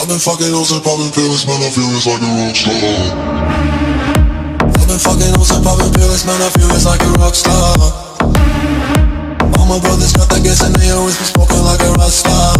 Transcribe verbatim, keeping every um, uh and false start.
I've been fucking hoes and popping pills, man, I feel it's like a rock star. I've been fucking hoes and popping pills, man, I feel it's like a rock star. All my brothers got that gas and they always been smoking like a rock star.